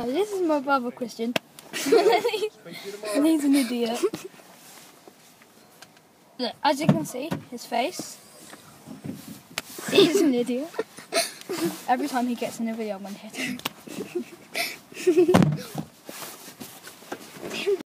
This is my brother Christian. And he's an idiot. Look, as you can see, his face. He's an idiot. Every time he gets in a video, I'm going to hit him.